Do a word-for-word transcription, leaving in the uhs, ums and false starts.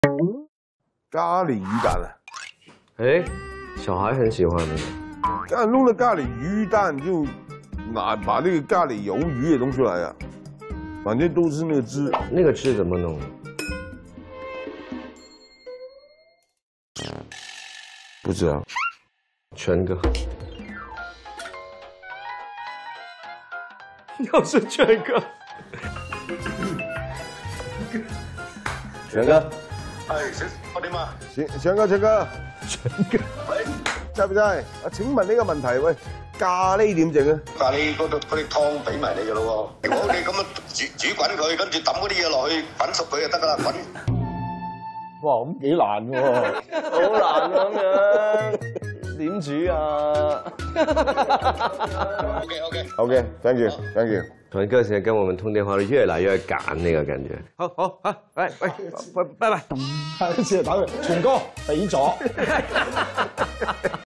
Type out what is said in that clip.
咖喱魚蛋啊！ 哎，小孩很喜欢的。 这样弄了咖喱魚蛋，就拿把那个咖喱魷魚也弄出來啊，反正都是那個汁。 那个汁怎么弄？ 不知道。 全哥。又是全哥。 全哥。 係小我點啊？ 全全哥，全哥， 全哥， 喂，在不在？啊，請問呢個問題，喂，咖喱點整啊？ 咖喱嗰度嗰啲湯俾埋你噶咯喎。如果你咁樣煮煮滾佢，跟住抌嗰啲嘢落去滾熟佢就得噶啦，滾。 哇，咁幾難喎， 好難咁樣，點煮啊 OK OK ？OK，thank you，thank you。 团哥现在跟我们通电话都越来越赶那个感觉。好好好，喂喂，拜拜拜。 係，先打佢，全哥俾咗。